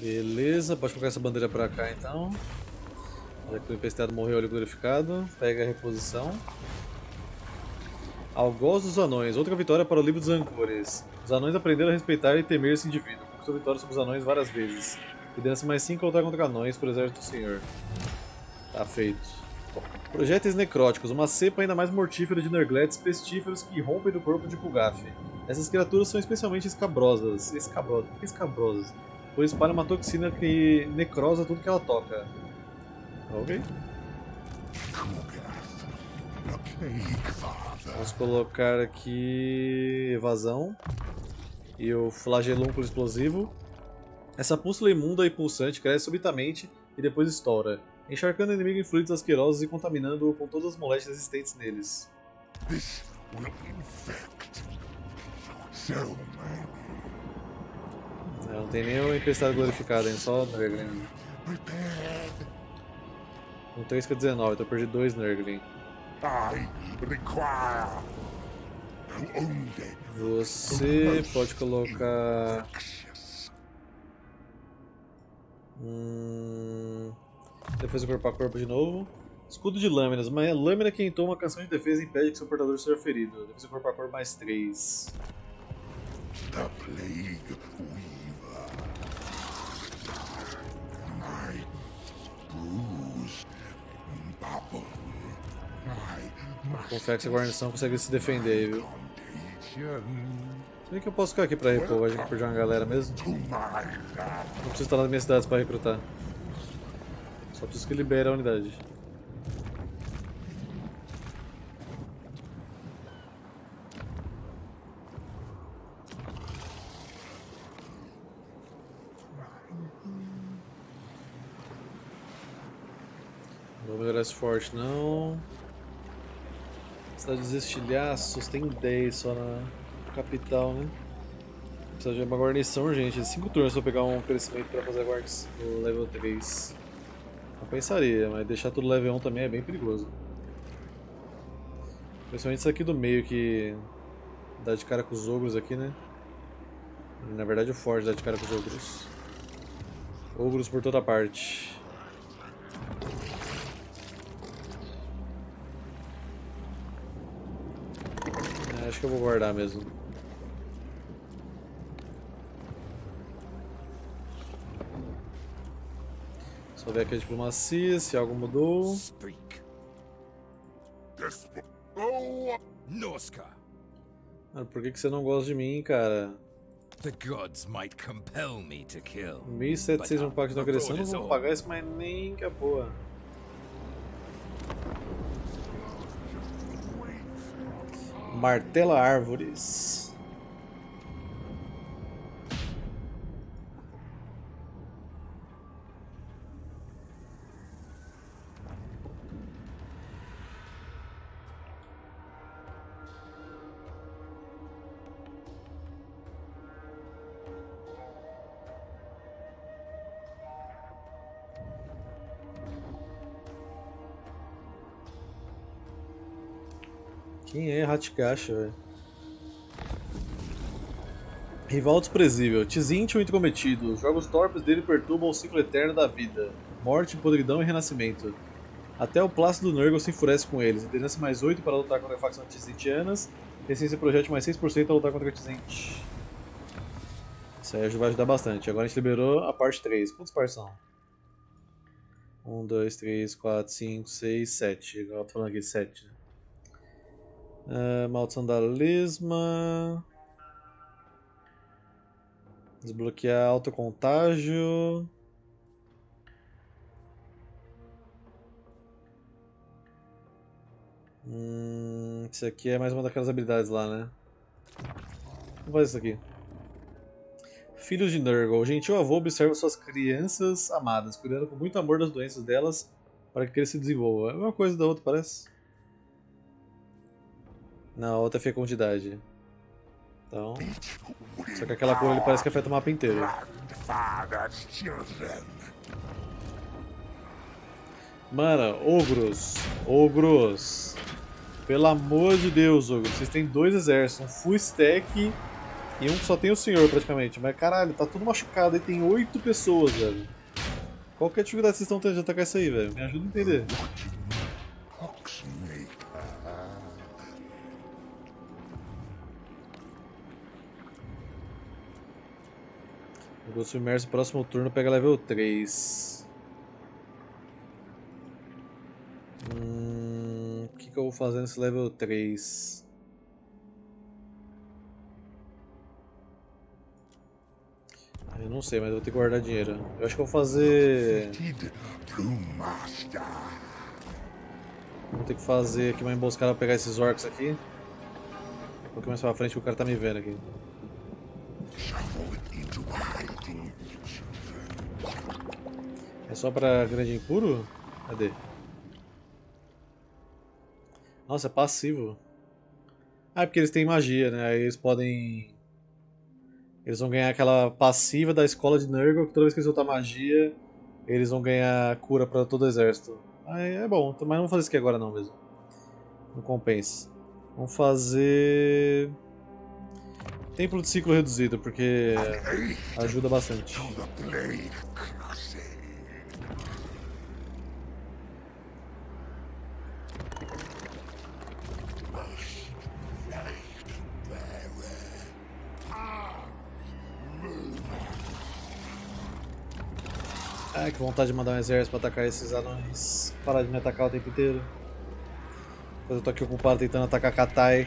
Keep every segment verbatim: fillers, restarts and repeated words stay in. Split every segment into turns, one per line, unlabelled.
Beleza, pode colocar essa bandeira pra cá então. Já que o empesteado morreu ali glorificado. Pega a reposição. Algoz dos Anões, outra vitória para o livro dos Ancores. Os anões aprenderam a respeitar e temer esse indivíduo. Conquistou vitória sobre os anões várias vezes. Liderança mais cinco a lutar contra anões por exército do senhor. Tá feito. Projéteis necróticos, uma cepa ainda mais mortífera de nergletes pestíferos que rompem do corpo de Pulgaf. Essas criaturas são especialmente escabrosas. Escabrosas. Por que escabrosas? Pois espalham uma toxina que necrosa tudo que ela toca. Ok. Vamos colocar aqui evasão e o flagelúnculo explosivo. Essa pústula imunda e pulsante cresce subitamente e depois estoura, encharcando o inimigo em fluidos asquerosos e contaminando-o com todas as moléstias existentes neles. É, não tem nem o empestado glorificado, hein? Só Nurgling. Um três que é dezenove, então eu perdi dois Nurgling. Você pode colocar... Hum... Defesa corpo a corpo de novo. Escudo de lâminas. Uma lâmina que entoa uma canção de defesa e impede que seu portador seja ferido. Defesa corpo a corpo mais três. The Plague Weaver. My bruise. Bubble. Confere que essa guarnição consegue se defender aí, viu? Será que eu posso ficar aqui pra repor? A gente perdeu uma galera mesmo? Não preciso estar nas minhas cidades pra recrutar. Só preciso que libere a unidade. Não vou melhorar esse forte não. Cidade dos Estilhaços tem dez só na capital, né? Precisa de uma guarnição urgente. cinco turnos pra pegar um crescimento pra fazer a guarnição no level três. Compensaria, mas deixar tudo level um também é bem perigoso. Principalmente isso aqui do meio que dá de cara com os ogros aqui, né? Na verdade o forte dá de cara com os ogros. Ogros por toda parte. Acho que eu vou guardar mesmo. Só ver aqui a diplomacia, se algo mudou. Mano, por que, que você não gosta de mim, cara? mil e setecentos no pacto de não agressão, não vou pagar isso, mas nem que a boa. Martela árvores. Quem é Hatgacha, velho? Rival desprezível. Tzintl, o intrometido. Os jogos torpes dele perturbam o ciclo eterno da vida. Morte, podridão e renascimento. Até o Plácido Nurgle se enfurece com eles. Liderança mais oito para lutar contra a facção Tzinthianas. Resistência projétil mais seis por cento para lutar contra a Tzintl. Isso aí vai ajudar bastante. Agora a gente liberou a parte três. Quantos partes são? um, dois, três, quatro, cinco, seis, sete. Agora eu tô falando aqui sete. Uh, maldição da lesma. Desbloquear autocontágio. Hum, isso aqui é mais uma daquelas habilidades lá, né? Vamos fazer isso aqui. Filhos de Nurgle. O gentil avô observa suas crianças amadas, cuidando com muito amor das doenças delas para que eles se desenvolvam. É a mesma coisa da outra, parece. Na outra é fecundidade. Então. Só que aquela cor ele parece que afeta o mapa inteiro. Mano, ogros. Ogros. Pelo amor de Deus, ogros. Vocês têm dois exércitos. Um full stack E um que só tem o senhor praticamente. Mas caralho, tá tudo machucado e tem oito pessoas, velho. Qual que é a dificuldade que vocês estão tendo de atacar isso aí, velho? Me ajuda a entender. Vou submerso, próximo turno pega level três. Hum, o que, que eu vou fazer nesse level três? Eu não sei, mas eu vou ter que guardar dinheiro. Eu acho que eu vou fazer... Vou ter que fazer aqui uma emboscada pra pegar esses orcs aqui. Um pouquinho mais pra frente que o cara tá me vendo aqui. É só pra grande impuro? Cadê? Nossa, é passivo. Ah, é porque eles têm magia, né? Aí eles podem... Eles vão ganhar aquela passiva da escola de Nurgle, que toda vez que eles soltar magia, eles vão ganhar cura pra todo o exército. Aí é bom, mas não vou fazer isso aqui agora não mesmo. Não compensa. Vamos fazer... Templo de ciclo reduzido, porque ajuda bastante. Ai, que vontade de mandar um exército pra atacar esses anões. Parar de me atacar o tempo inteiro. Enquanto eu tô aqui ocupado tentando atacar Katai.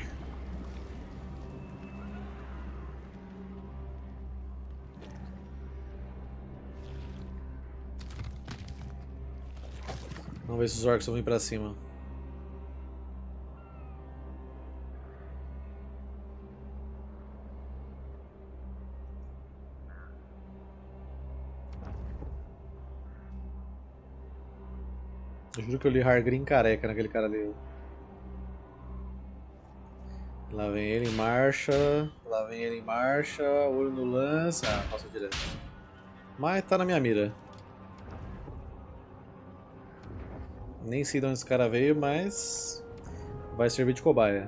Vamos ver se os orcs vão vir pra cima. Eu juro que eu li Hargrim careca naquele cara ali. Lá vem ele em marcha. Lá vem ele em marcha. Olho no lance. Ah, passou direto. Mas tá na minha mira. Nem sei de onde esse cara veio, mas vai servir de cobaia.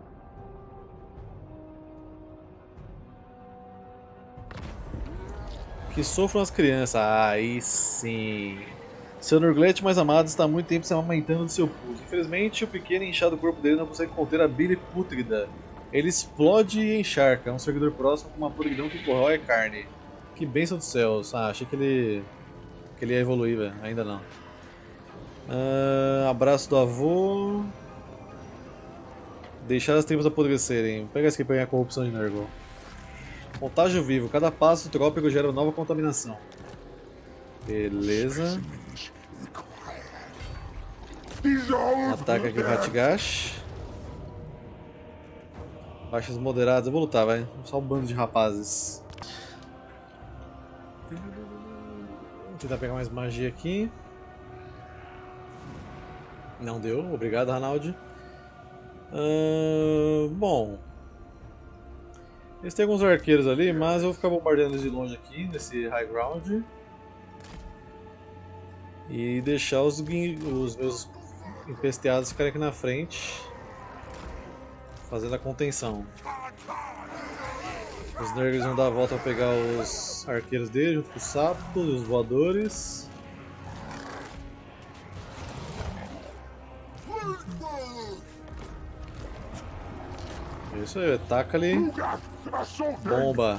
Que sofram as crianças. Aí sim. Seu Nurglete mais amado está há muito tempo se amamentando do seu pulso. Infelizmente, o pequeno e inchado corpo dele não consegue conter a bile pútrida. Ele explode e encharca. É um servidor próximo com uma podridão que corrói a carne. Que bênção dos céus. Ah, achei que ele, que ele ia evoluir, velho. Ainda não. Ah, abraço do avô. Deixar as tripas apodrecerem. Pega esse aqui pra ganhar a corrupção de Nurgle. Contágio vivo. Cada passo trópico gera nova contaminação. Beleza. Ataca aqui o Ratgash. Baixas moderadas. Eu vou lutar, vai. Só um bando de rapazes. Vou tentar pegar mais magia aqui. Não deu. Obrigado, Ranaldi. Uh, bom. Eles têm alguns arqueiros ali, mas eu vou ficar bombardeando eles de longe aqui, nesse high ground. E deixar os, os meus empesteados ficarem aqui na frente, fazendo a contenção. Os Nurgles vão dar a volta para pegar os arqueiros dele, junto com os sapos e os voadores. Isso aí, ataca ali. Bomba.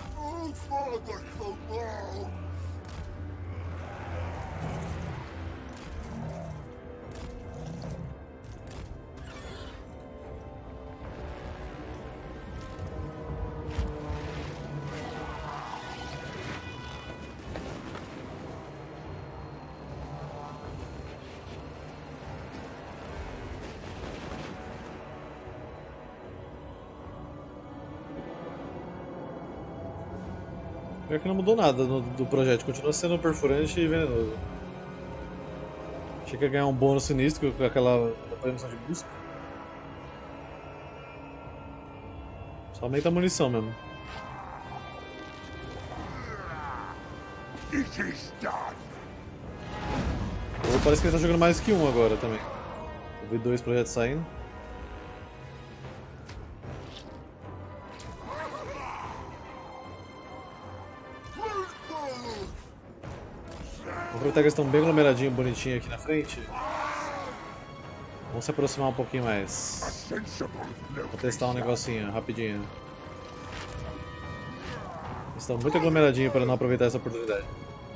Pior que não mudou nada no, do projeto, continua sendo perfurante e venenoso. Achei que ia ganhar um bônus sinistro com aquela permissão de busca. Só aumenta a munição mesmo. Ou parece que ele tá jogando mais que um agora também. Eu vi dois projetos saindo. Vou aproveitar que eles estão bem aglomeradinhos, bonitinhos aqui na frente. Vamos se aproximar um pouquinho mais. Vou testar um negocinho, rapidinho. Eles estão muito aglomeradinhos para não aproveitar essa oportunidade.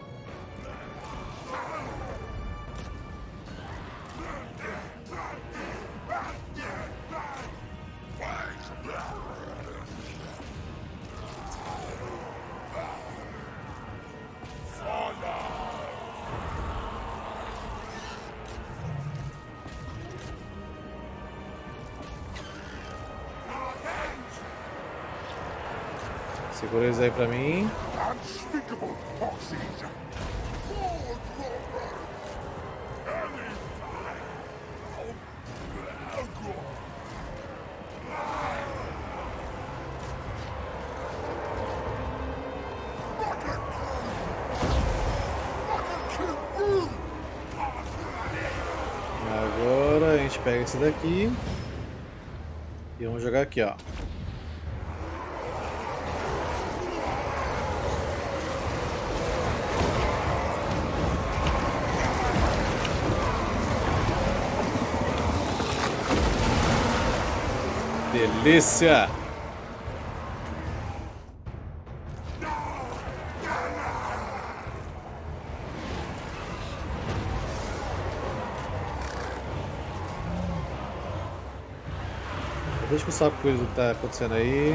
Segura eles aí pra mim. Agora a gente pega esse daqui e vamos jogar aqui, ó. Delícia! Deixa eu saber coisa do que tá acontecendo aí.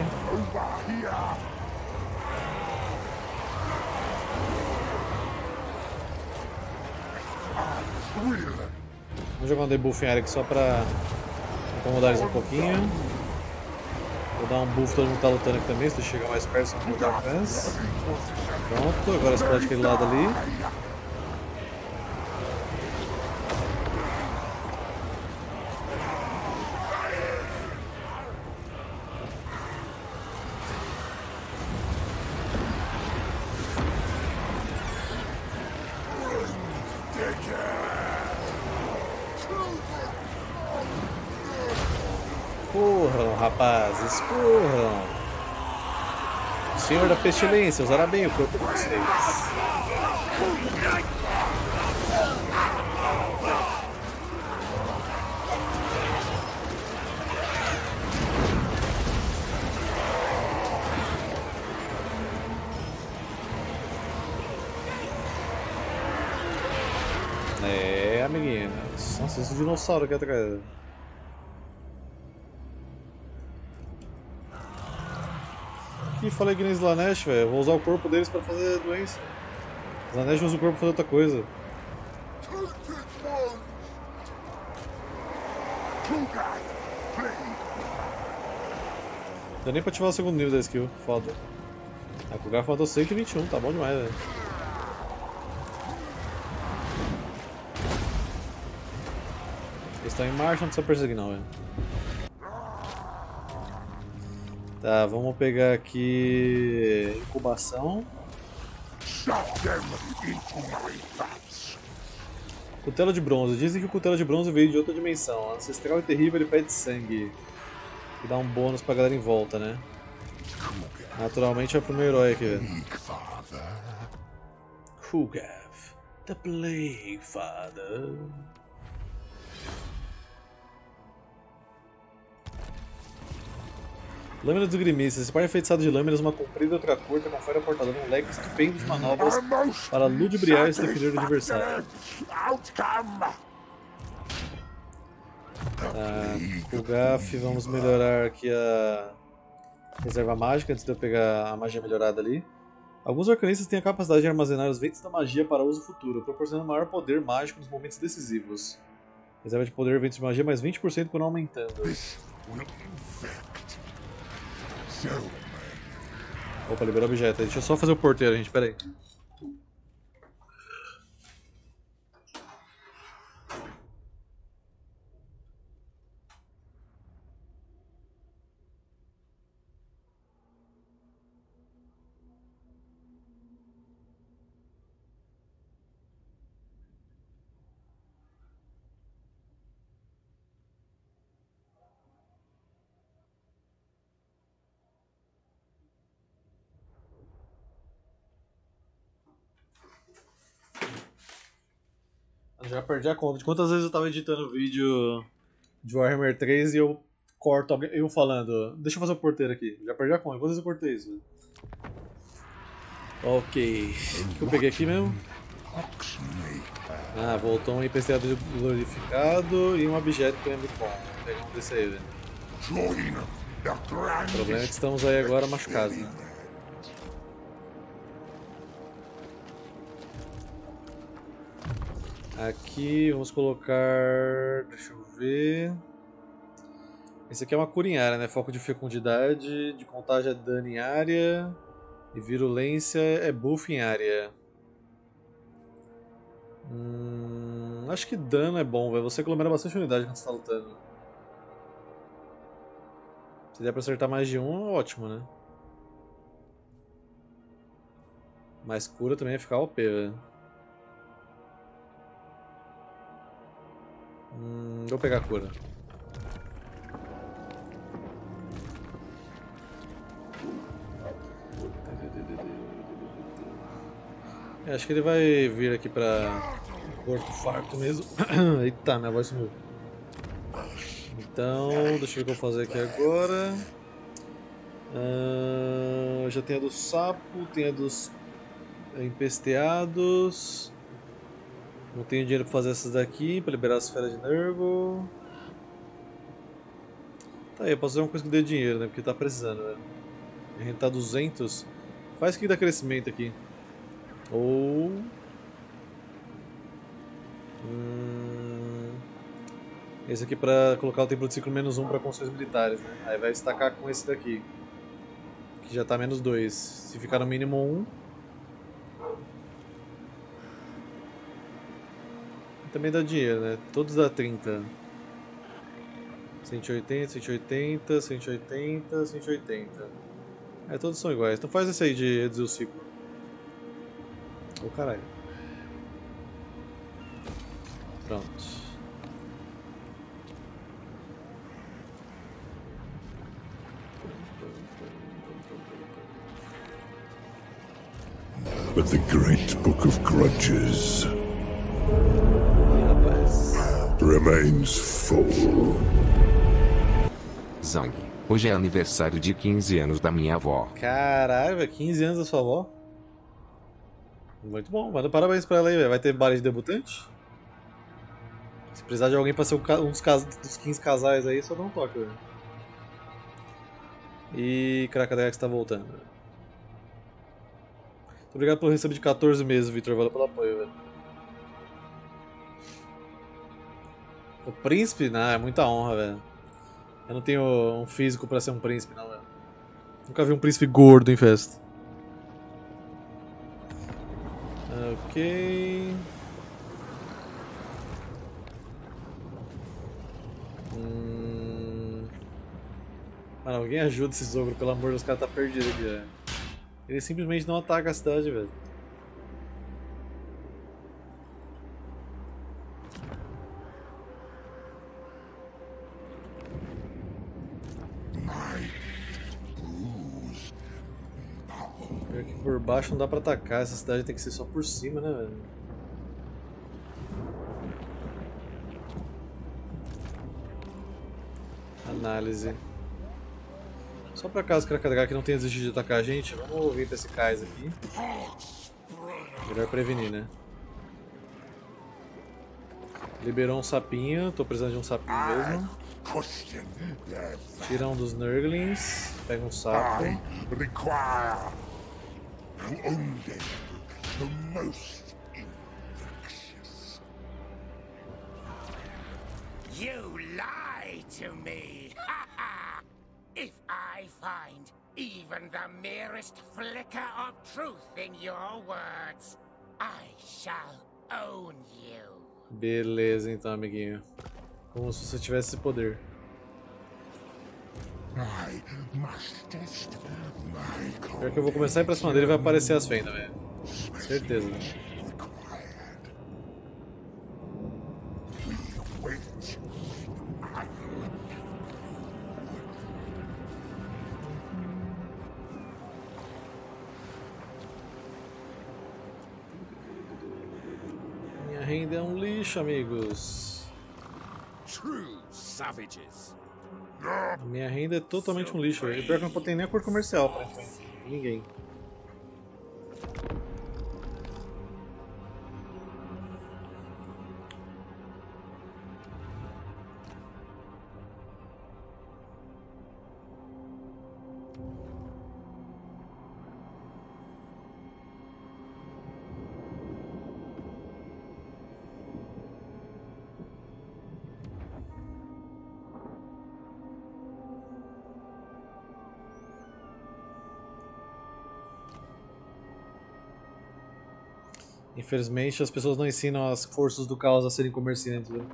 Vamos jogar um debuff em área aqui só pra incomodar eles um pouquinho. Vou dar um buff todo mundo tá lutando aqui também, se tu chegar mais perto, não vou alcance. Pronto, agora explode aquele lado ali. Corram, rapazes, corram! O Senhor da Pestilência usará bem o corpo de vocês. É, amiguinhos. Nossa, esse dinossauro aqui atrás. E falei que nem Slanesh, velho. Vou usar o corpo deles pra fazer doença. Slanesh usa o corpo pra fazer outra coisa. Não dá nem pra ativar o segundo nível da skill. Foda. A Kugar faltou cento e vinte e um, tá bom demais, velho. Eles estão em marcha, não precisa perseguir não, velho. Tá, vamos pegar aqui incubação. Cutelo de bronze. Dizem que o cutelo de bronze veio de outra dimensão. Ancestral e terrível, ele pede sangue. E dá um bônus pra galera em volta, né? Naturalmente é o primeiro herói aqui, velho. Kugav, the Plague Father. Lâmina dos Grimistas. Esse par é enfeitiçado de lâminas, uma comprida e outra curta, confere ao portador um leque estupendo de manobras para ludibriar e se defender do adversário. Tá, o Gaf, vamos melhorar aqui a reserva mágica antes de eu pegar a magia melhorada ali. Alguns arcanistas têm a capacidade de armazenar os ventos da magia para uso futuro, proporcionando maior poder mágico nos momentos decisivos. Reserva de poder ventos de magia mais vinte por cento quando aumentando. Opa, liberou objeto. Deixa eu só fazer o porteiro, gente, pera aí. Já perdi a conta de quantas vezes eu tava editando vídeo de Warhammer três e eu corto alguém, eu falando, deixa eu fazer o porteiro aqui. Já perdi a conta, quantas vezes eu cortei isso? Ok, o que eu peguei aqui mesmo? Ah, voltou um empesteado glorificado e um objeto que é muito bom. Vou pegar um desse aí, velho. O problema é que estamos aí agora machucados, né? Aqui vamos colocar. Deixa eu ver. Esse aqui é uma cura em área, né? Foco de fecundidade, de contagem é dano em área. E virulência é buff em área. Hum, acho que dano é bom, velho. Você aglomera bastante unidade quando você tá lutando. Se der pra acertar mais de um, ótimo, né? Mas cura também vai ficar O P, velho. Hum, vou pegar a cura. É, acho que ele vai vir aqui pra Porto Farto mesmo. Eita, minha voz sumiu. Então, deixa eu ver o que eu vou fazer aqui agora. Uh, já tem a do sapo, tem a dos empesteados. Não tenho dinheiro pra fazer essas daqui, pra liberar as esferas de Nurgle. Tá aí, eu posso fazer uma coisa que dê dinheiro, né? Porque tá precisando, velho. A gente tá duzentos. Faz que dá crescimento aqui. Ou... Hum... Esse aqui pra colocar o templo de ciclo menos um pra construções militares, né? Aí vai destacar com esse daqui. Que já tá menos dois. Se ficar no mínimo um... Também dá dinheiro, né? Todos dá trinta. cento e oitenta, cento e oitenta, cento e oitenta, cento e oitenta. É, todos são iguais. Então faz esse aí de reduzir o ciclo. Ô, oh, caralho. Pronto.
But the great book of grudges remains full.
Zang, hoje é aniversário de quinze anos da minha avó.
Caralho, velho, quinze anos da sua avó? Muito bom, manda parabéns pra ela aí, velho. Vai ter baile de debutante? Se precisar de alguém pra ser um dos, cas... dos quinze casais aí, só dá um toque, velho. E Cracadax tá voltando. Muito obrigado pelo recebo de quatorze meses, Victor. Valeu pelo apoio, velho. O príncipe? Não, é muita honra, velho. Eu não tenho um físico pra ser um príncipe, não, velho. Nunca vi um príncipe gordo em festa. Ok. Hum... Mano, alguém ajuda esse ogro, pelo amor de Deus, os caras tá perdido aqui, velho. Ele simplesmente não ataca a cidade, velho. Pior que por baixo não dá pra atacar, essa cidade tem que ser só por cima, né, velho? Análise. Só pra caso o Krakadrak não tenha desistido de atacar a gente, vamos vir pra esse cais aqui. Melhor prevenir, né? Liberou um sapinho, tô precisando de um sapinho mesmo. Tira um dos Nurglings, pega um sapo.
You lie to me! If I find even the merest flicker of truth in your words, I shall own you.
Beleza então, amiguinho. Como se você tivesse esse poder. Pior que eu vou começar a ir pra cima dele e vai aparecer as fendas, velho. Certeza. Minha renda é um lixo, amigos.
True savages.
Minha renda é totalmente um lixo. E pior que não tem nem acordo comercial, praticamente. Ninguém. Infelizmente, as pessoas não ensinam as forças do caos a serem comerciantes. Né?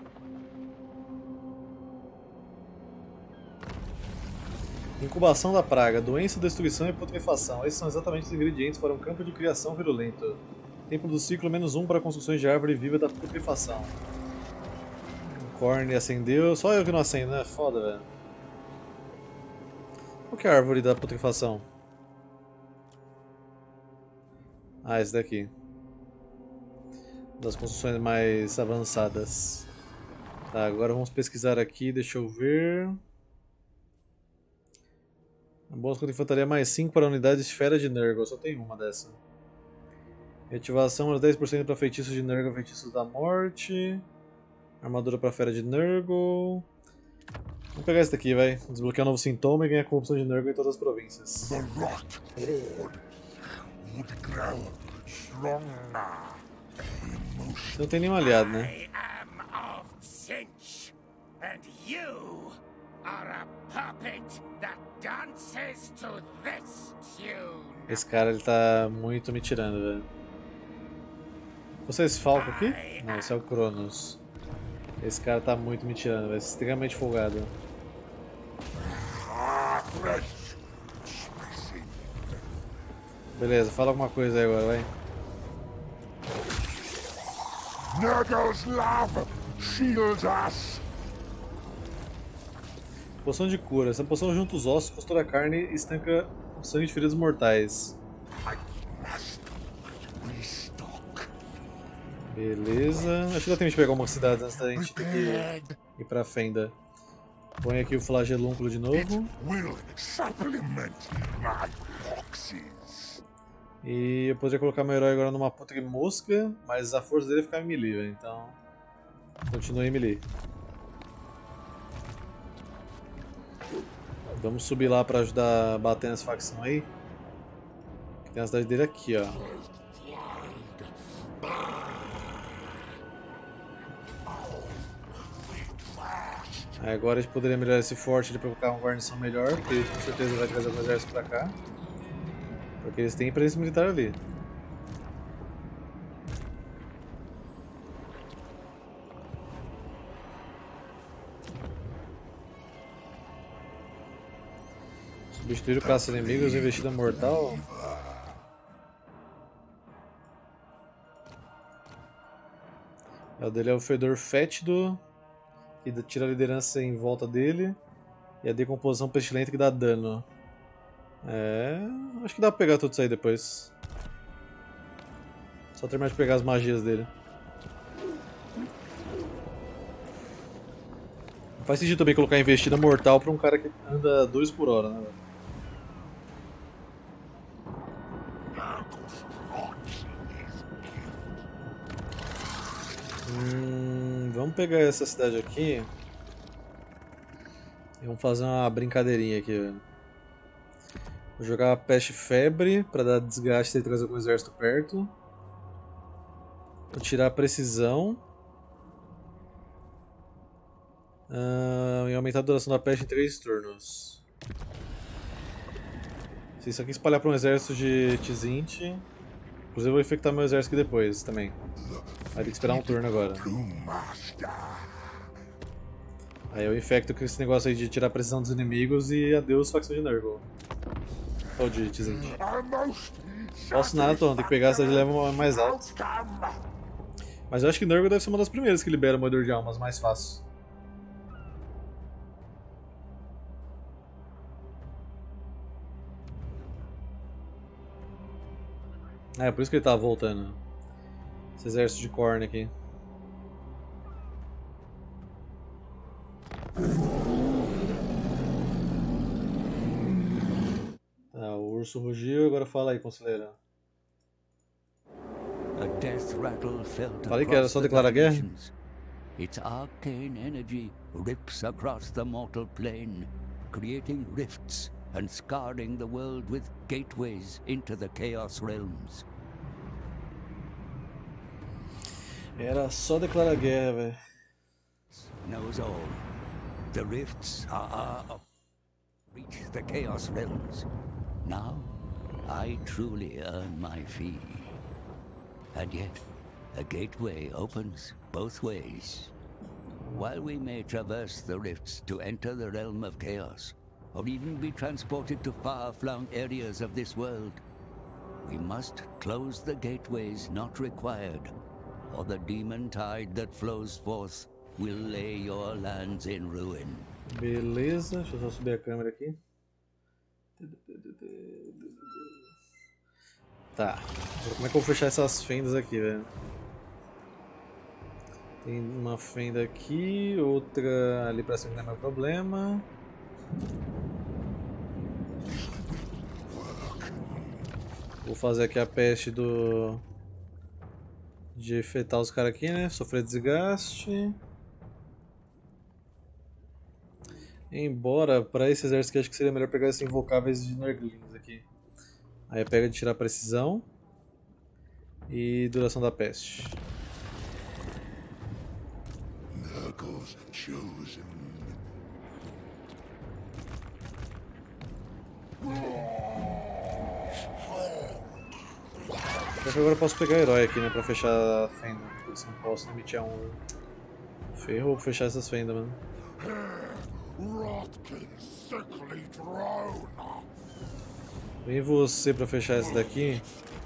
Incubação da praga, doença, destruição e putrefação. Esses são exatamente os ingredientes para um campo de criação virulento. Tempo do ciclo menos um para construções de árvore viva da putrefação. O Corne acendeu. Só eu que não acendo, né? Foda, velho. Qual que é a árvore da putrefação? Ah, esse daqui. Das construções mais avançadas. Tá, agora vamos pesquisar aqui, deixa eu ver. A bônus contra infantaria mais cinco para a unidade esfera de Nurgle, só tem uma dessa. Ativação mais dez por cento para feitiços de Nurgle, feitiços da morte. Armadura para fera de Nurgle. Vamos pegar esse daqui, vai. Desbloquear um novo sintoma e ganhar corrupção de Nurgle em todas as províncias.
The rot horde would grow stronger.
Não tem nenhum aliado, né?
I am of Cinch, and you are a puppet that dances to this tune.
Esse cara ele tá muito me tirando, velho. Você é esse Falco aqui? Não, esse é o Cronos. Esse cara tá muito me tirando, velho. Extremamente folgado. Beleza, fala alguma coisa aí agora, vai.
Nurgle's love shields us.
Poção de cura. Essa poção junta os ossos, costura a carne e estanca o sangue de feridas mortais. Beleza. Acho que dá tempo de pegar uma cidade antes da gente ter que ir pra Fenda. Põe aqui o flagelúnculo de novo.
Will supplement my boxes.
E eu poderia colocar meu herói agora numa puta mosca, mas a força dele é ficar em melee, véio, então continue em melee. Vamos subir lá pra ajudar a bater nessa facção aí. Tem a cidade dele aqui, ó. Aí agora a gente poderia melhorar esse forte para colocar uma guarnição melhor, porque ele com certeza vai trazer o exército pra cá. Porque eles têm presença militar ali. Substituir o caça inimigos, investida mortal. O dele é o fedor fétido, que tira a liderança em volta dele. E a decomposição pestilente que dá dano. É, acho que dá pra pegar tudo isso aí depois. Só terminar de pegar as magias dele. Não faz sentido também colocar investida mortal pra um cara que anda dois por hora, né? Hum, vamos pegar essa cidade aqui. E vamos fazer uma brincadeirinha aqui, velho. Vou jogar a Peste Febre para dar desgaste e trazer algum exército perto. Vou tirar a Precisão. Uh, e aumentar a duração da peste em três turnos. Se isso aqui espalhar para um exército de Tzint, inclusive eu vou infectar meu exército aqui depois também. Vai ter que esperar um turno agora. Aí eu infecto com esse negócio aí de tirar a precisão dos inimigos e adeus facção de Nurgle. Ou de Tzint. Posso nada, tô, tem que pegar essa de level mais alto. Mas eu acho que Nurgle deve ser uma das primeiras que libera o moedor de almas mais fácil. É, por isso que ele tava voltando. Esse exército de Khorne aqui. urso rugiu, agora fala aí, conselheira.
A death rattle felt
Falei que era só declarar guerra?
Its arcane energy rips across the mortal plane, creating rifts and scarring the world with gateways into the Chaos Realms.
Era só declarar guerra, velho.
Knows all. The rifts are our reach the Chaos Realms. Now, I truly earn my fee. And yet, a gateway opens both ways. While we may traverse the rifts to enter the realm of chaos, or even be transported to far-flung areas of this world, we must close the gateways not required, or the demon tide that flows forth will lay your lands in ruin.
Beleza, deixa eu só subir a câmera aqui. Tá, agora como é que eu vou fechar essas fendas aqui, velho? Tem uma fenda aqui, outra ali pra cima não é meu problema. Vou fazer aqui a peste do... de afetar os caras aqui, né? Sofrer desgaste. Embora, para esse exército aqui, acho que seria melhor pegar esses invocáveis de Nurglings aqui. Aí pega de tirar precisão e duração da peste.
Nurgle's chosen.
Acho que agora eu posso pegar herói aqui, né, pra fechar a fenda. Se não posso emitir um. Ferrou pra fechar essas fendas, mano. Vem você pra fechar essa daqui.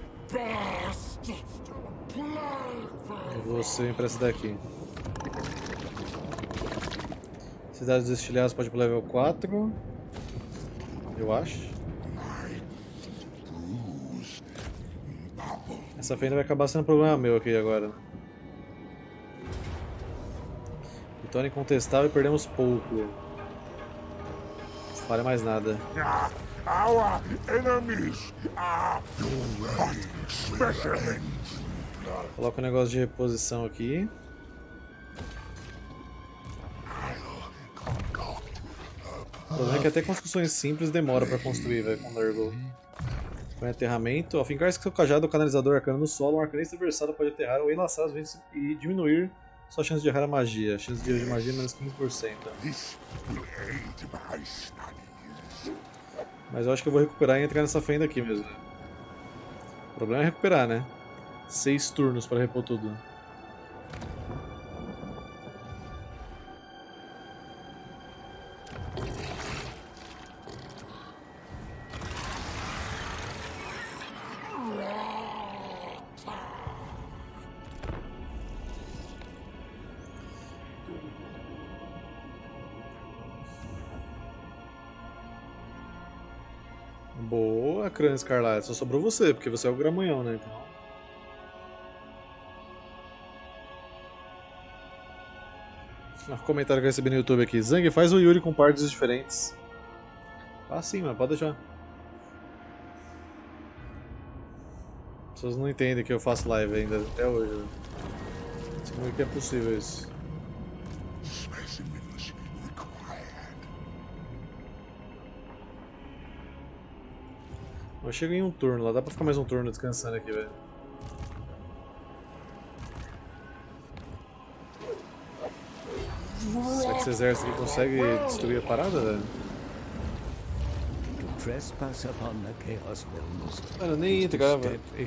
E você vem pra essa daqui. Cidade dos Estilhados pode ir pro level quatro. Eu acho. Essa fenda vai acabar sendo problema meu aqui agora. Vitória incontestável e perdemos pouco. Não falha mais nada.
Our enemies are special.
Coloca um negócio de reposição aqui. O problema é que até construções simples demora pra construir, velho, com Nurgle. Põe aterramento. Ao fincar seu cajado ou canalizador arcano no solo, um arcanista adversário pode aterrar ou enlaçar as ventas e diminuir sua chance de errar a magia. Chance de erro de magia menos quinze por cento. Mas eu acho que eu vou recuperar e entrar nessa fenda aqui mesmo. O problema é recuperar, né? Seis turnos para repor tudo. Boa, Crânio Escarlate. Só sobrou você, porque você é o gramanhão, né? Então... Um comentário que eu recebi no YouTube aqui. Zang, faz o Yuri com partes diferentes. Ah, sim, mano. Pode deixar. As pessoas não entendem que eu faço live ainda, até hoje. Né? Como é que é possível isso? Eu chego em um turno lá, dá pra ficar mais um turno descansando aqui, velho. Será que esse exército aqui consegue destruir a parada, velho? Mano, nem entrava.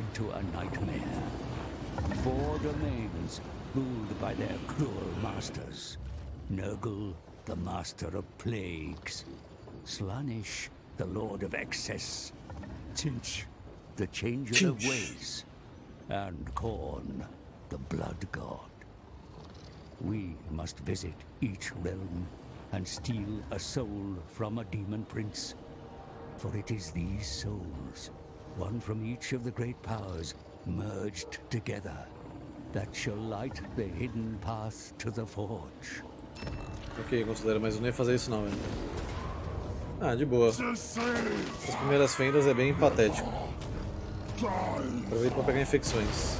Four domains ruled by their cruel masters. Nurgle, the master of plagues. Slaanesh, the lord of excess. Tzeentch, the changer of ways, and Khorne, the blood god. We must visit each realm and steal a soul from a demon prince. For it is these souls, one from each of the great powers, merged together, that shall light the hidden path to the forge.
Ok, considera, mas eu não ia fazer isso não, velho. Ah, de boa. As primeiras fendas é bem patético. Aproveita pra pegar infecções.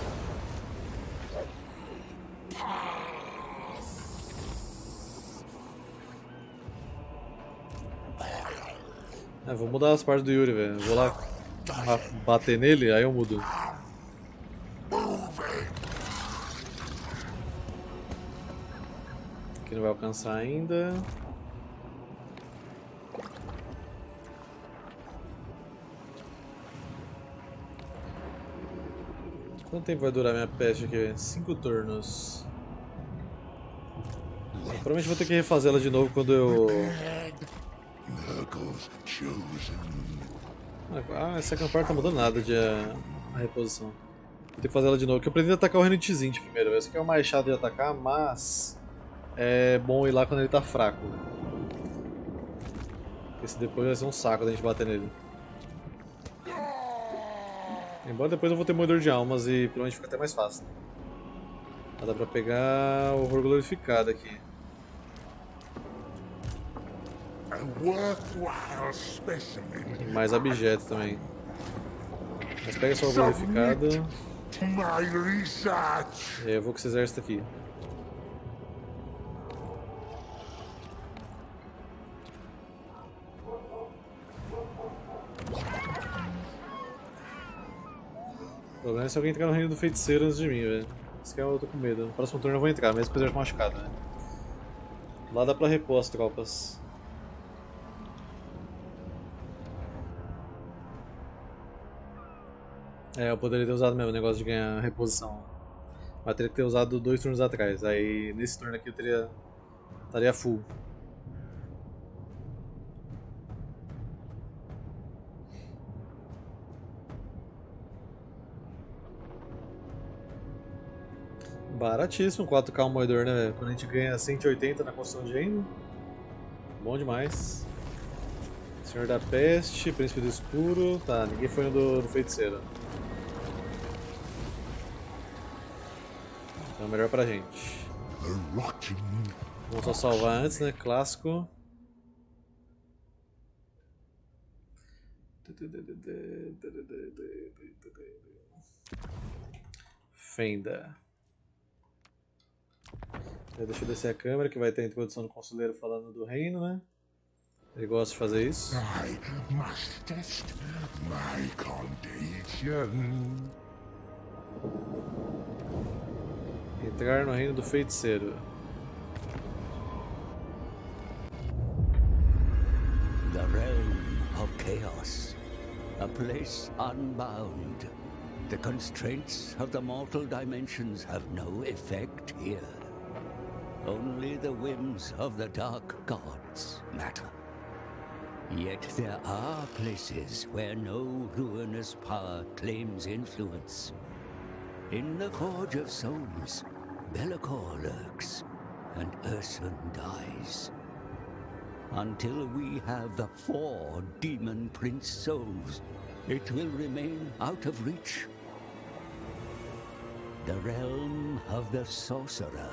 Ah, vou mudar as partes do Yuri, velho. Vou lá bater nele, aí eu mudo. Aqui não vai alcançar ainda. Quanto tempo vai durar minha peste aqui? Cinco turnos. Eu provavelmente vou ter que refazer ela de novo quando eu... Ah, essa campanha tá mudando nada de a, a reposição. Vou ter que fazer ela de novo, porque eu pretendo atacar o Reino de Tzint primeiro. Esse aqui é o mais chato de atacar, mas é bom ir lá quando ele tá fraco. Porque se depois vai ser um saco da gente bater nele. Embora depois eu vou ter moedor de almas e provavelmente fica até mais fácil. Mas dá pra pegar o horror glorificado aqui. Tem mais objetos também. Mas pega só o glorificado. E aí eu vou com esse exército aqui. O problema é se alguém entrar no reino do feiticeiro antes de mim, velho. Isso que eu tô com medo. No próximo turno eu vou entrar, mesmo que eu esteja machucado, né? Lá dá pra repor as tropas. É, eu poderia ter usado mesmo o negócio de ganhar reposição. Mas teria que ter usado dois turnos atrás. Aí nesse turno aqui eu teria. Estaria full. Baratíssimo quatro K um moedor, né, velho? Quando a gente ganha cento e oitenta na construção de reino. Bom demais. Senhor da Peste, Príncipe do Escuro. Tá, ninguém foi no do, do feiticeiro. Então melhor pra gente. Vamos só salvar antes, né? Clássico. Fenda. Deixa eu descer a câmera que vai ter a introdução do conselheiro falando do reino, né? Ele gosta de fazer isso.
I must test my contagion.
Entrar no reino do feiticeiro.
The realm of chaos, a place unbound. The constraints of the mortal dimensions have no effect here. Only the whims of the dark gods matter. Yet there are places where no ruinous power claims influence. In the Forge of Souls, Be'lakor lurks, and Ursun dies. Until we have the four Demon Prince souls, it will remain out of reach. The realm of the Sorcerer.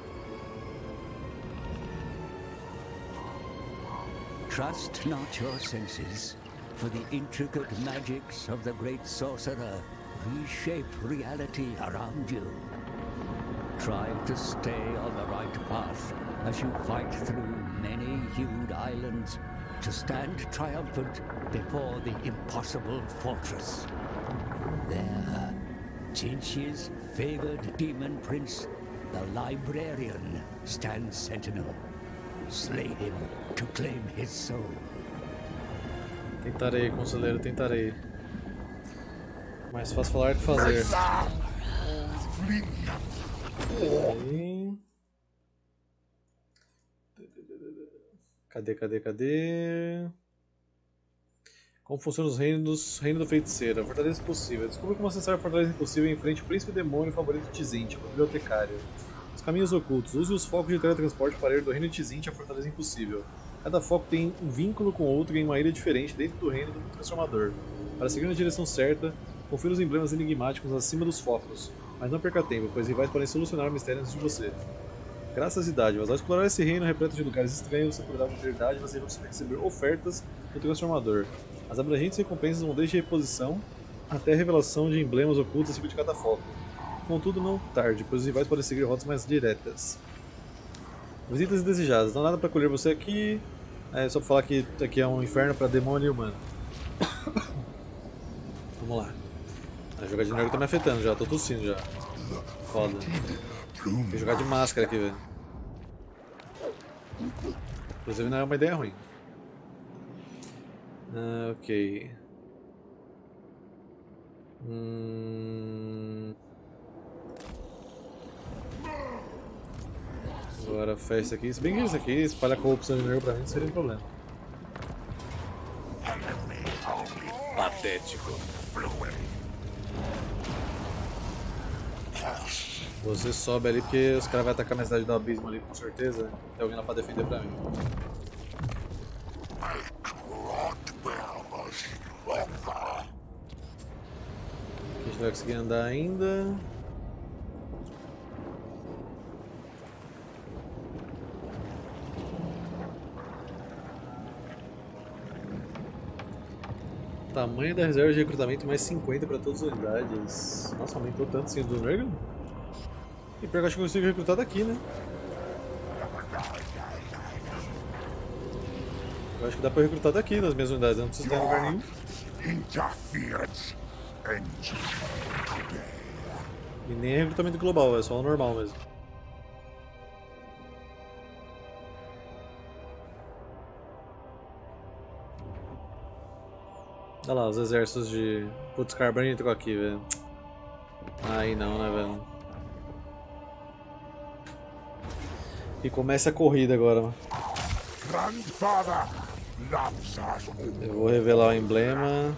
Trust not your senses, for the intricate magics of the great Sorcerer reshape reality around you. Try to stay on the right path as you fight through many-hued islands to stand triumphant before the impossible fortress. There, Tzinch's favored demon prince, the Librarian, stands sentinel. Slay him to claim his soul.
Tentarei, conselheiro, tentarei. Mais fácil falar que fazer. Aí. Cadê, cadê, cadê? Como funcionam os reinos, reino do feiticeiro? A fortaleza impossível. Descubra como acessar a fortaleza impossível em frente ao príncipe demônio favorito de Tzint, o bibliotecário. Os caminhos ocultos. Use os focos de teletransporte para ir do reino de Tzint à fortaleza impossível. Cada foco tem um vínculo com outro em uma ilha diferente dentro do reino do transformador. Para seguir na direção certa, confira os emblemas enigmáticos acima dos focos. Mas não perca tempo, pois rivais podem solucionar o mistério antes de você. Graças e dádivas. Ao explorar esse reino repleto de lugares estranhos, você poderá obter dádivas e você vai receber ofertas do transformador. As abrangentes recompensas vão desde reposição até a revelação de emblemas ocultos acima de cada foco. Contudo, não tarde, pois os rivais podem seguir rotas mais diretas. Visitas indesejadas. Não há nada para colher você aqui. É só pra falar que aqui é um inferno para demônio e humano. Vamos lá. A jogadinha de Nurgle tá me afetando já, tô tossindo já. Foda. Tem que jogar de máscara aqui, velho. Inclusive não é uma ideia ruim. Ah, ok. Hum... Agora fecha aqui. Se bem que isso aqui, espalhar corrupção de Nurgle pra mim não seria um problema. Patético. Você sobe ali porque os caras vão atacar a minha cidade do abismo ali com certeza. Tem alguém lá pra defender pra mim. A gente vai conseguir andar ainda. Tamanho da reserva de recrutamento mais cinquenta para todas as unidades. Nossa, aumentou tanto assim do Nurgle. E pior que eu acho que eu consigo recrutar daqui, né? Eu acho que dá pra recrutar daqui nas minhas unidades, eu não preciso estar em lugar nenhum. E nem é recrutamento global, é só o normal mesmo. Olha lá, os exércitos de... Putz, Carbine entrou aqui, velho. Aí não, né, velho. E começa a corrida agora, mano. Eu vou revelar o emblema.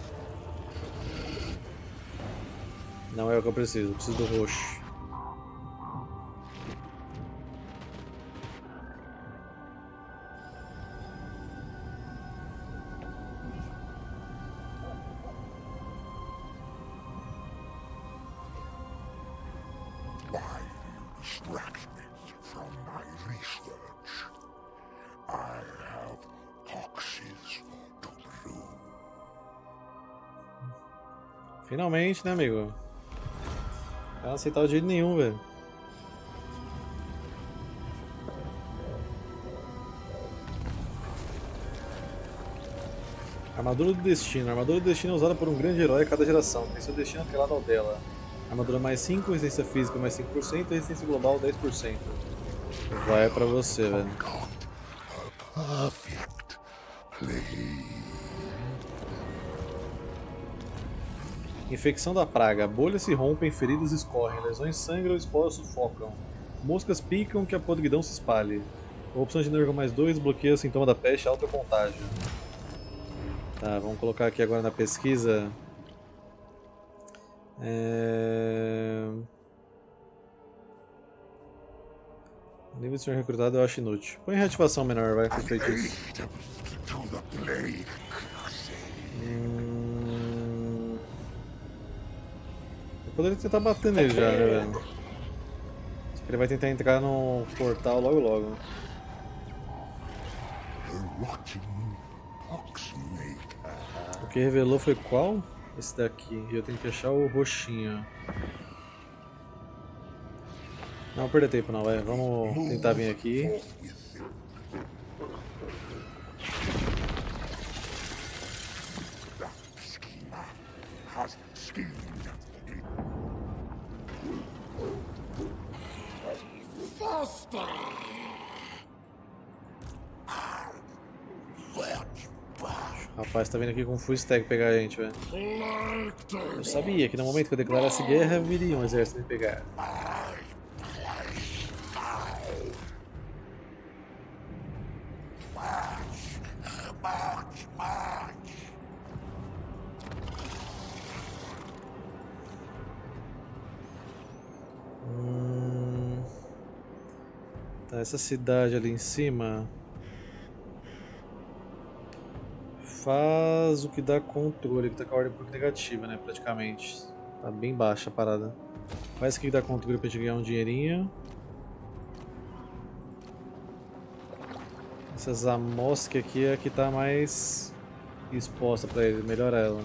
Não é o que eu preciso, eu preciso do roxo. Finalmente, né, amigo? Não aceitar o jeito nenhum, velho. Armadura do Destino. A armadura do Destino é usada por um grande herói a cada geração. Tem seu destino atrelado ao dela. Armadura mais cinco, resistência física mais cinco por cento e resistência global dez por cento. Vai pra você, velho. Infecção da praga. Bolhas se rompem, feridas escorrem, lesões sangram, esporos sufocam. Moscas picam que a podridão se espalhe. Opção de Nurgle mais dois bloqueia o sintoma da peste alta contágio. Tá, vamos colocar aqui agora na pesquisa. É... Nível de senhor recrutado eu acho inútil. Põe reativação menor, vai, com feitiço. Hum... Eu poderia tentar bater nele já, né, velho? Só que ele vai tentar entrar no portal logo logo. O que revelou foi qual? Esse daqui. E eu tenho que achar o roxinho. Não, vou perder tempo não, vai. Vamos tentar vir aqui. O rapaz tá vindo aqui com full stack pegar a gente, velho. Eu sabia que no momento que eu declarasse guerra, viria um exército me pegar. Hum... Tá, essa cidade ali em cima faz o que dá controle, que tá com a ordem por negativa, né, praticamente. Tá bem baixa a parada. Faz o que dá controle pra gente ganhar um dinheirinho. Essa Zamosk aqui é a que tá mais exposta pra ele, melhora ela.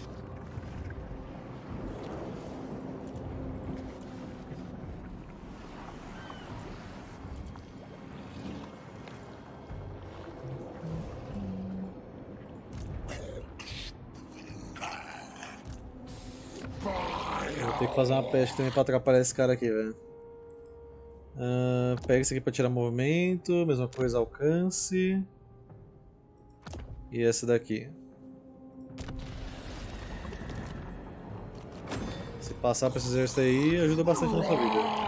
Vou ter que fazer uma peste também pra atrapalhar esse cara aqui, velho. Uh, pega isso aqui pra tirar movimento, mesma coisa, alcance. E essa daqui. Se passar pra esse exército aí, ajuda bastante na nossa vida.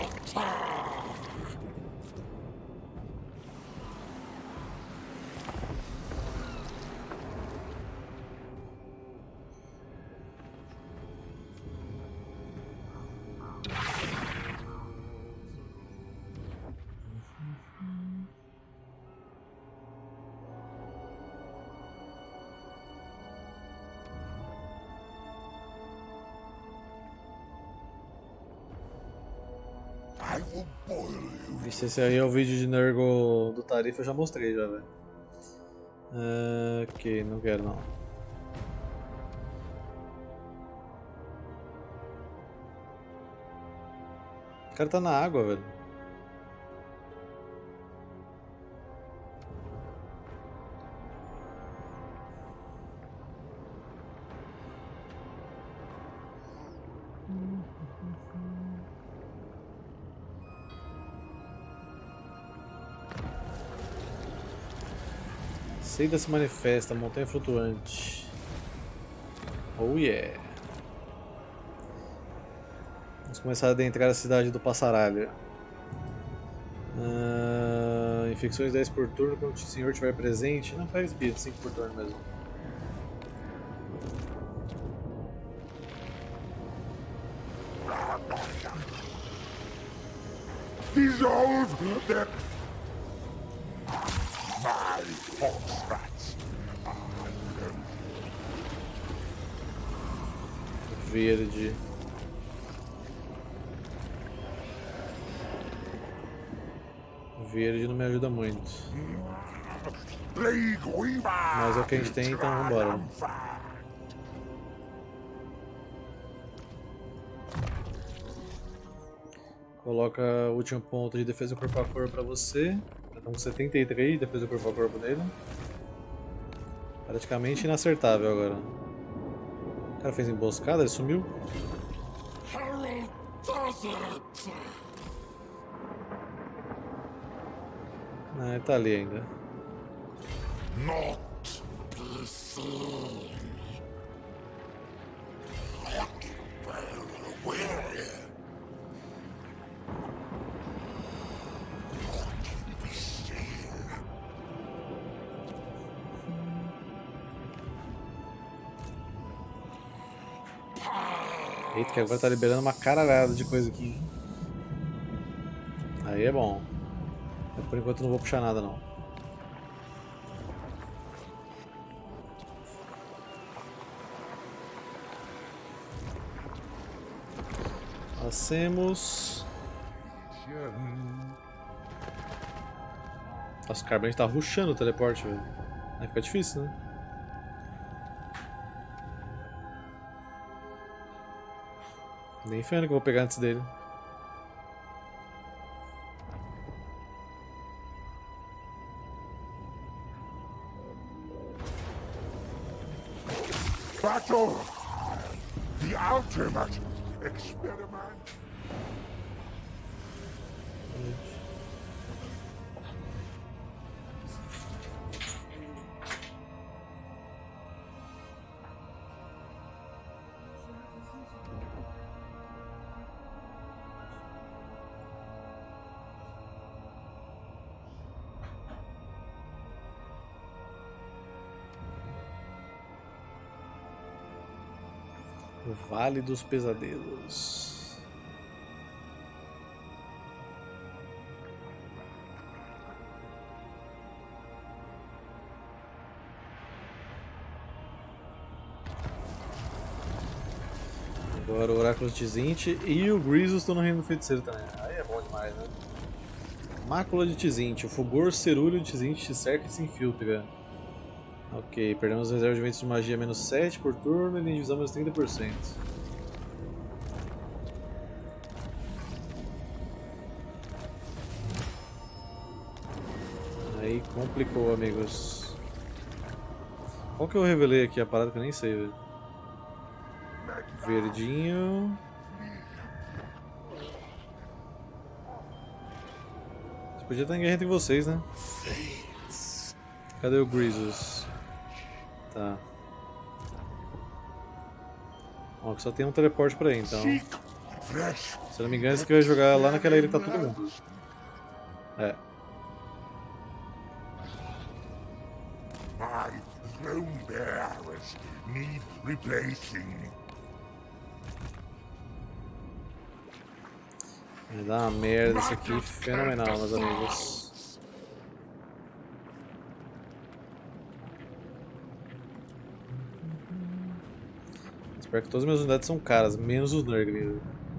Vixe, esse aí é o vídeo de Nurgle do Tarifa, eu já mostrei já, velho. Uh, ok, não quero não. O cara tá na água, velho. Seida se manifesta, montanha flutuante. Oh yeah. Vamos começar a adentrar a cidade do Passaralho. Uh, infecções dez por turno quando o senhor estiver presente. Não, pega speed, cinco por turno mesmo.
Dissolve them! My foxrats!
Verde. Verde não me ajuda muito. Mas é o que a gente tem, então vambora. Coloca o último ponto de defesa corpo a corpo pra você. Estamos com setenta e três de defesa corpo a corpo dele. Praticamente inacertável agora. O cara fez emboscada, ele sumiu. Ah, ele tá ali ainda.
Not be seen.
Eita, que agora tá liberando uma caralhada de coisa aqui. Aí é bom. Mas por enquanto eu não vou puxar nada não. Passemos. Nossa, o Carbante tá rushando o teleporte, velho. Aí fica difícil, né? Nem ferrando que eu vou pegar antes dele.
Battle! The ultimate experiment!
O Vale dos Pesadelos. Agora o Oráculo de Tzint e o Grievous estão no Reino do Feiticeiro também. Aí é bom demais, né? Mácula de Tzint. O fulgor cerúleo de Tzint te cerca e se infiltra. Ok, perdemos reserva de eventos de magia menos sete por turno e divisão menos trinta por cento. Aí complicou, amigos. Qual que eu revelei aqui? A parada que eu nem sei, velho. Verdinho. Você podia estar em guerra entre vocês, né? Cadê o Grisus? Tá. Ó, que só tem um teleporte pra aí, então. Se eu não me engano, esse aqui vai jogar lá naquela ilha que tá todo mundo. É.
My throne bearers need replacing.
Vai dar uma merda isso aqui fenomenal, meus amigos. Espero que todas as minhas unidades são caras, menos os Nurgle.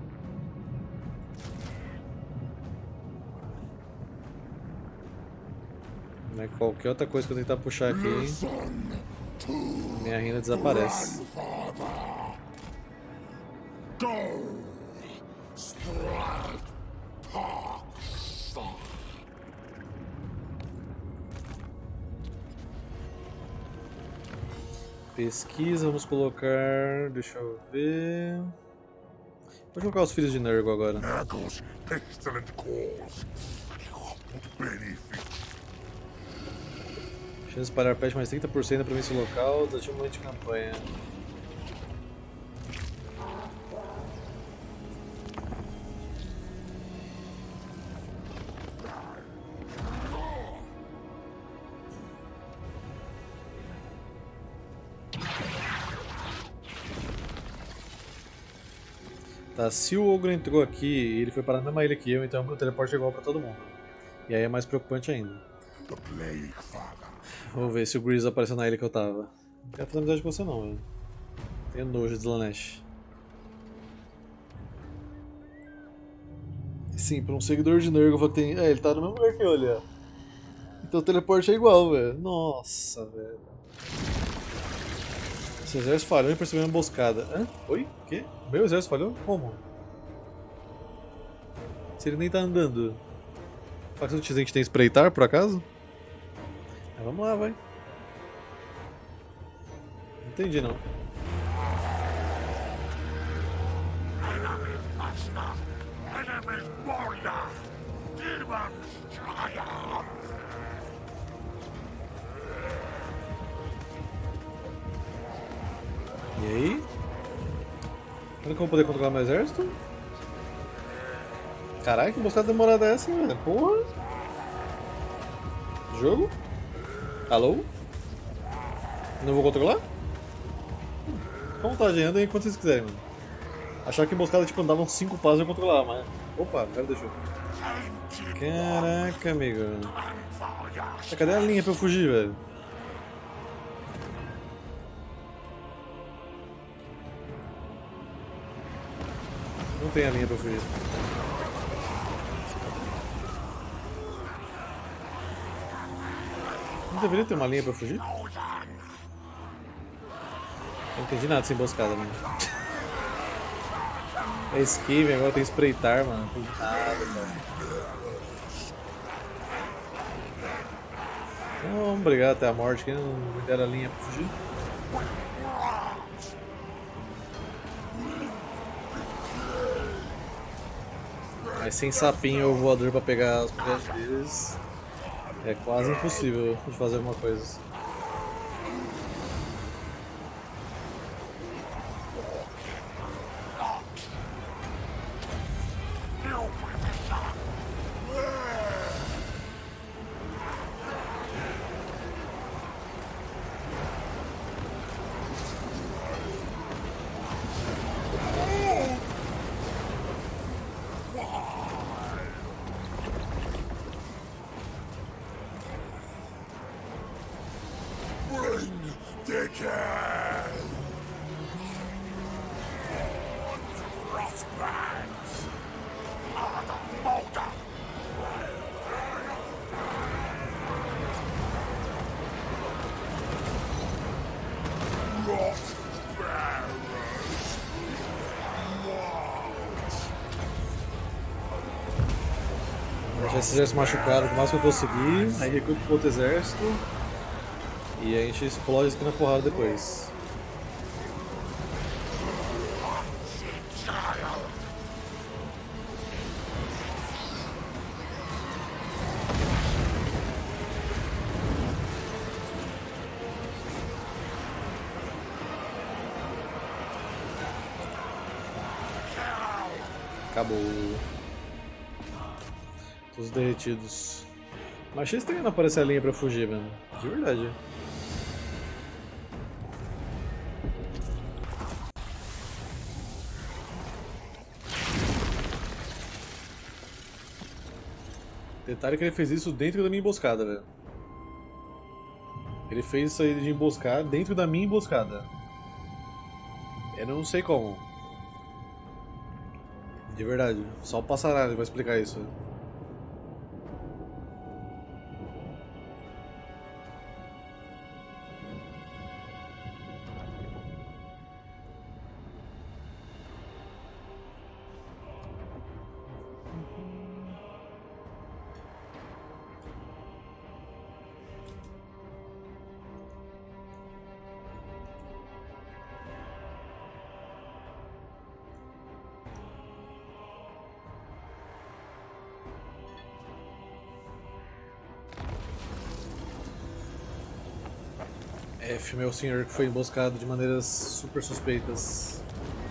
Mas qualquer outra coisa que eu tentar puxar aqui, minha renda desaparece. Pesquisa, vamos colocar. Deixa eu ver. Vou colocar os filhos de Nurgle agora.
Nurgle's pestilent cause. Benefit.
Chance de espalhar peste mais trinta por cento na província local, desativo um momento de campanha. Tá, se o ogro entrou aqui e ele foi parar na mesma ilha que eu, então o teleporte é igual pra todo mundo. E aí é mais preocupante ainda.
The Plague Father.
Vou ver se o Grisus apareceu na ilha que eu tava. Não quero fazer amizade com você não, velho. Tenho nojo de Slaanesh. Sim, pra um seguidor de Nurgle que tem. É, ele tá no mesmo lugar que eu ali, ó. Então o teleporte é igual, velho. Nossa, velho. Seu exército falhou em perceber uma emboscada. Hã? Oi? O quê? Meu exército falhou? Como? Se ele nem tá andando. A facção do Tzint tem espreitar, por acaso? Ah, vamos lá, vai. Não entendi, não.
Enemy master. Enemy warrior. Demons triumph.
E aí? Quando que eu vou poder controlar meu exército? Caralho, que emboscada demorada é essa, velho? Porra! Jogo? Alô? Não vou controlar? Fica à vontade, andem enquanto vocês quiserem, mano. Achava que emboscada tipo andava uns cinco passos e eu controlava, mas. Opa, o cara deixou. Caraca, amigo. Cadê a linha pra eu fugir, velho? Não tem a linha pra fugir. Não deveria ter uma linha pra fugir? Não entendi nada dessa emboscada, mano. É esquive, agora tem espreitar, mano. Não entendi nada, cara. Então, vamos brigar até a morte, que não me deram a linha pra fugir. Mas sem sapinho ou voador pra pegar os projetos deles, é quase impossível de fazer alguma coisa. deixar esse exército machucado o máximo que eu conseguir, aí recruto pro outro exército e a gente explode isso aqui na porrada depois. Acabou. Todos derretidos. Mas achei estranho não aparecer a linha pra fugir, mano. De verdade. Detalhe que ele fez isso dentro da minha emboscada, velho. Ele fez isso aí de emboscar dentro da minha emboscada. Eu não sei como. De verdade, só o Passaralho vai explicar isso. F, meu senhor, que foi emboscado de maneiras super suspeitas.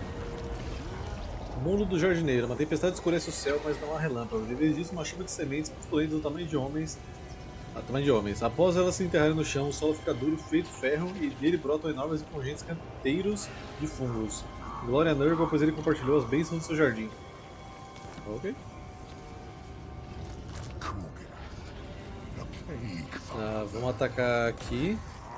Mundo do jardineiro. Uma tempestade escurece o céu, mas não há relâmpago. Em vez disso, uma chuva de sementes pustulentes do tamanho de homens. A tamanho de homens. Após elas se enterrarem no chão, o solo fica duro, feito ferro, e dele brotam enormes e pungentes canteiros de fungos. Glória a Nurgle, pois ele compartilhou as bênçãos do seu jardim. Ok. Ah, vamos atacar aqui.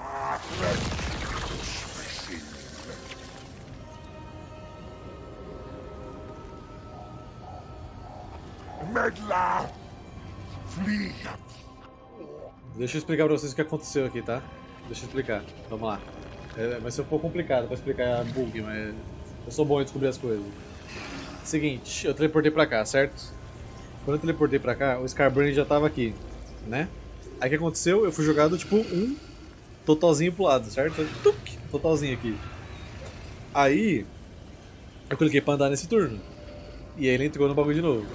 Medla! Flee!
Deixa eu explicar pra vocês o que aconteceu aqui, tá? Deixa eu explicar. Vamos lá. É, vai ser um pouco complicado pra explicar bug, mas eu sou bom em descobrir as coisas. Seguinte, eu teleportei pra cá, certo? Quando eu teleportei pra cá, o Scarbrand já tava aqui, né? Aí o que aconteceu? Eu fui jogado tipo um totalzinho pro lado, certo? Tuc, totalzinho aqui. Aí eu cliquei pra andar nesse turno. E aí ele entrou no bagulho de novo.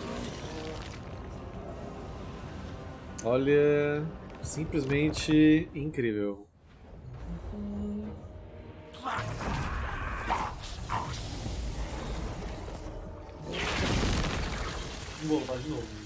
Olha, simplesmente incrível. Vou voltar de novo.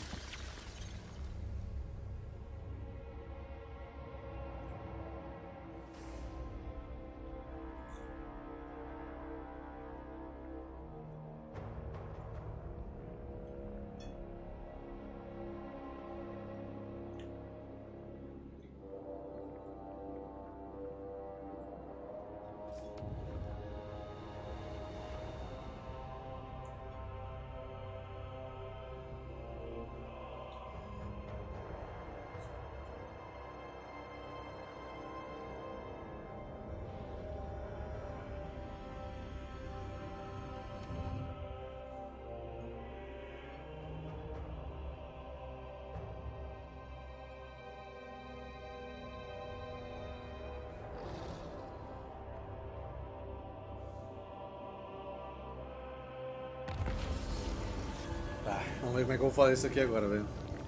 Tá, vamos ver como é que eu vou fazer isso aqui agora, velho.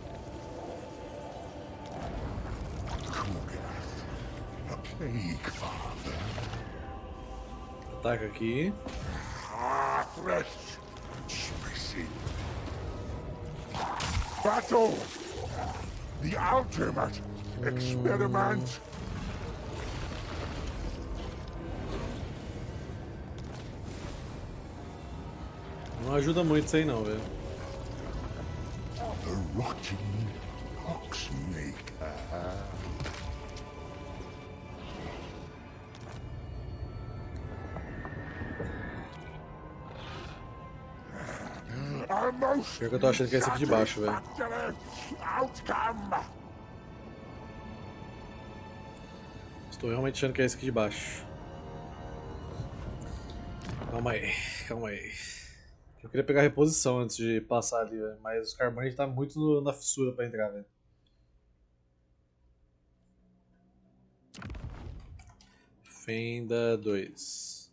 Ataca aqui.
Battle! The ultimate experiment!
Não ajuda muito isso aí não, velho.
The rotting Oxmaker.
Pior que eu tô achando que é esse aqui de baixo, velho. Estou realmente achando que é esse aqui de baixo. Calma aí, calma aí. Eu queria pegar a reposição antes de passar ali, velho. Mas o Carbonite tá muito no- na fissura pra entrar, velho. Fenda dois.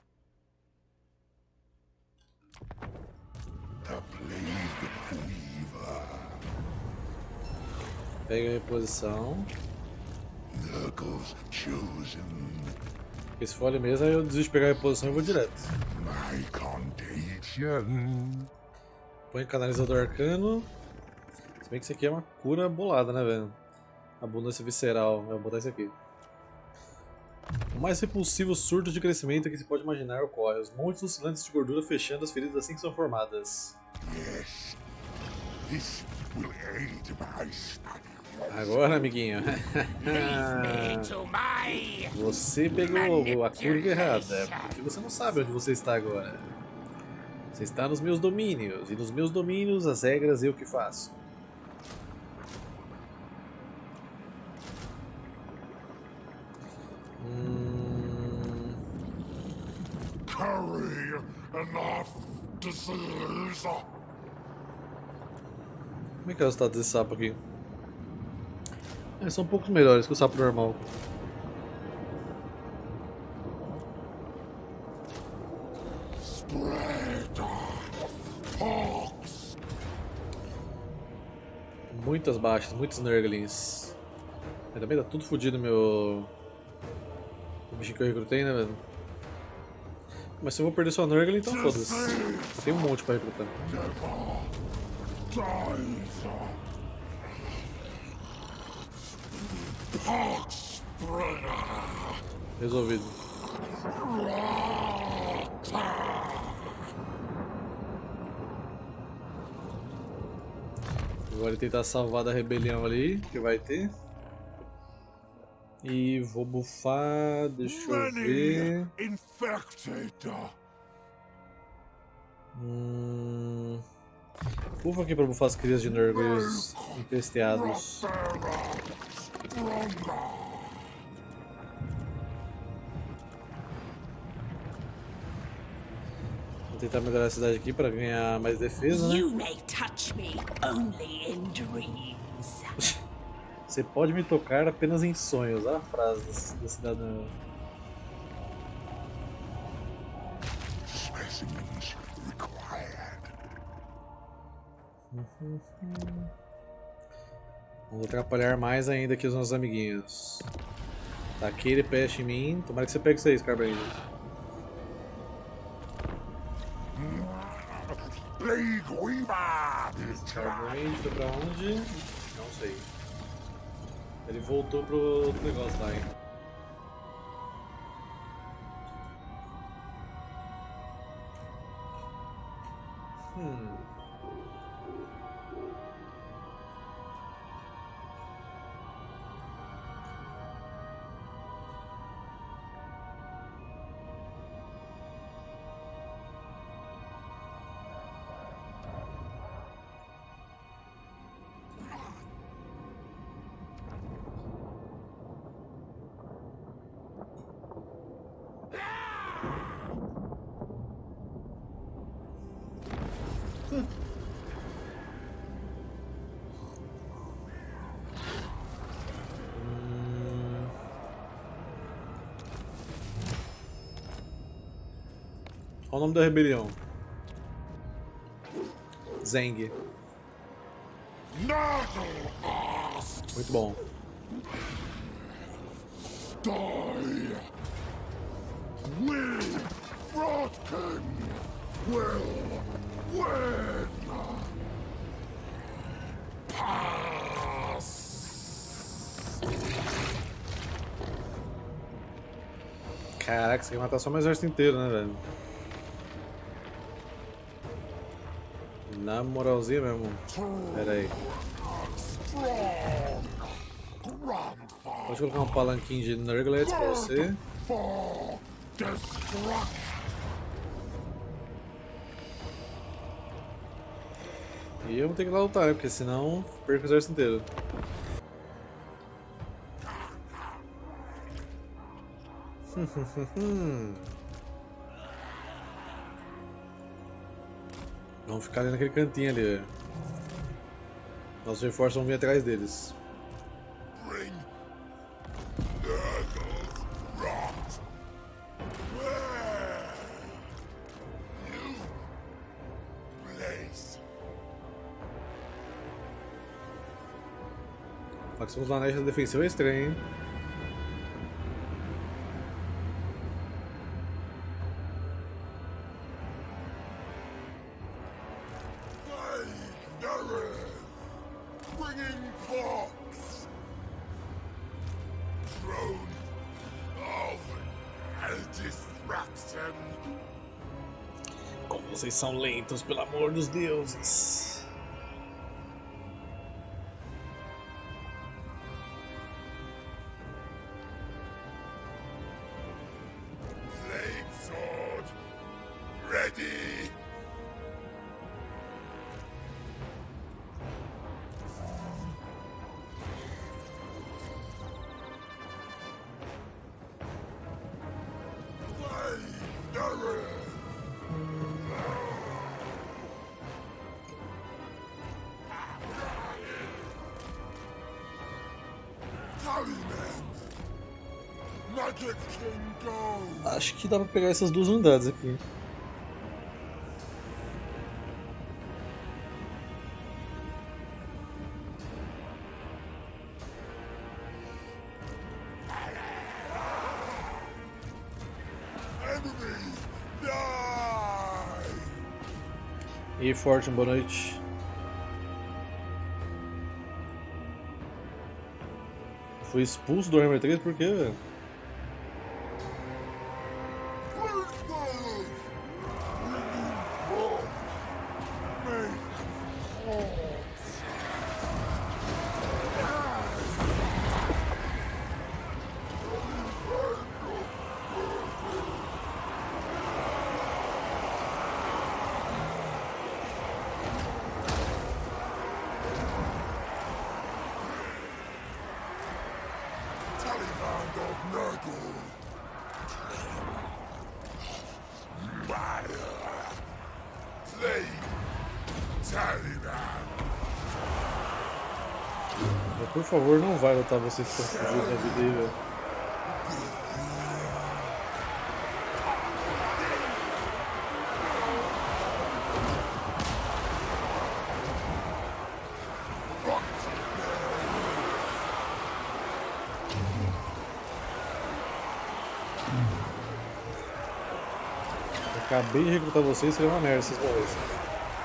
Pega a reposição.
Nurgle's chosen.
Porque se for ali mesmo, aí eu desisto de pegar a reposição e vou direto.
My contagion.
Põe canalizador arcano. Se bem que isso aqui é uma cura bolada, né, velho? Abundância visceral. Eu vou botar isso aqui. O mais repulsivo surto de crescimento que se pode imaginar ocorre. Os montes oscilantes de gordura fechando as feridas assim que são formadas.
Yes. This will aid my study.
Agora, amiguinho.
Leave me to my
Você pegou a curva errada, porque você não sabe onde você está agora. Você está nos meus domínios, e nos meus domínios as regras eu que faço. Hum...
Carry enough disease.
Como é que é o status desse sapo aqui? É, são um pouco melhores que o sapo normal.
Spread. Hawks.
Muitas baixas, muitos Nurglings. Ainda bem, tá tudo fodido meu... O bichinho que eu recrutei, né, velho? Mas se eu vou perder só Nurgling, então foda-se. Eu tenho um monte pra recrutar.
Dies. Hawks spreader.
Resolvido. Agora tentar salvar da rebelião ali, que vai ter. E vou bufar, deixa eu ver.
Many infected.
Hum... Bufa aqui pra bufar as crias de Nurgles empesteados. Vou tentar melhorar a cidade aqui pra ganhar mais defesa, né?
You may touch me only in dreams.
Você pode me tocar apenas em sonhos. Olha a frase desse, desse cidadão.
Specimens required.
Vamos atrapalhar mais ainda aqui os nossos amiguinhos. Taqueira e peste em mim. Tomara que você pegue isso aí, Scarbrand.
Plague Weaver!
Scarbrand foi pra onde? Não sei. Ele voltou pro outro negócio lá, hein? Hum. Qual o nome da rebelião? Zeng. Muito bom.
Die! We, Rotkin, will win! Pass!
Caraca, você quer matar só o exército inteiro, né, velho? Na moralzinha mesmo. Pera aí. Pode colocar um palanquinho de Nurglets pra você.
For destruction!
E eu vou ter que ir lá lutar, né? Porque senão perco o exército inteiro. Vão ficar ali naquele cantinho ali. Nossos reforços vão vir atrás deles.
Bring Nurgle rot. Where you place.
Facção dos Anéis da defensiva é estranha, hein?
Bringing pox. Throne of destruction.
Como vocês são lentos, pelo amor dos deuses.
Flame sword. Ready.
Acho que dá pra pegar essas duas unidades aqui. E Fortune, boa noite. Fui expulso do Warhammer três por quê, velho? Por favor, não vai lutar vocês que estão fugindo da vida aí, velho. Acabei de recrutar vocês, seria uma merda se vocês morressem.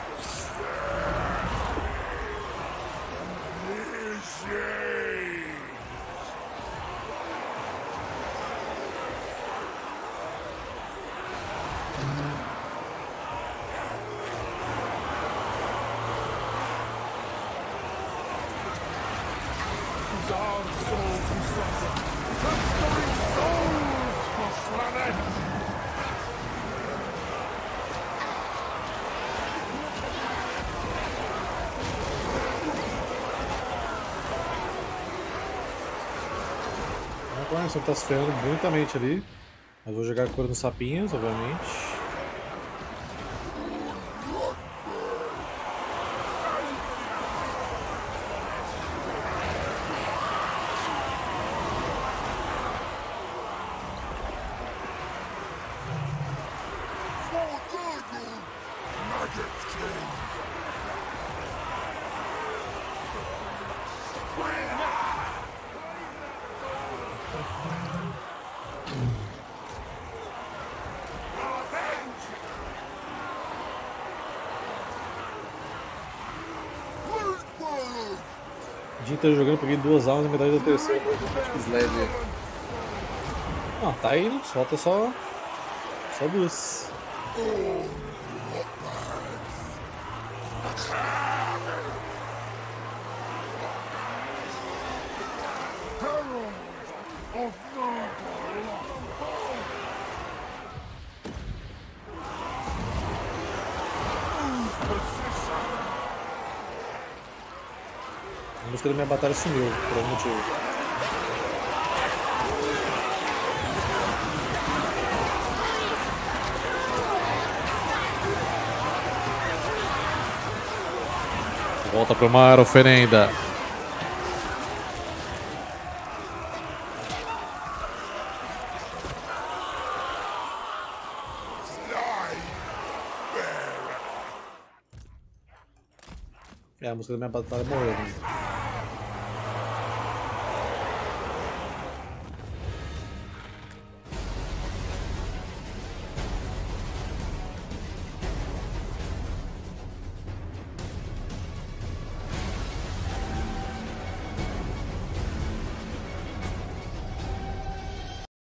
Você está se ferrando muitamente ali, mas vou jogar a cor nos sapinhos, obviamente. O dia inteiro jogando, peguei duas almas e metade da terceira. Sled. Ah, tá indo, falta só. Só duas. A música da minha batalha sumiu, por algum motivo. Volta pro mar, oferenda. É, a música da minha batalha morreu, né?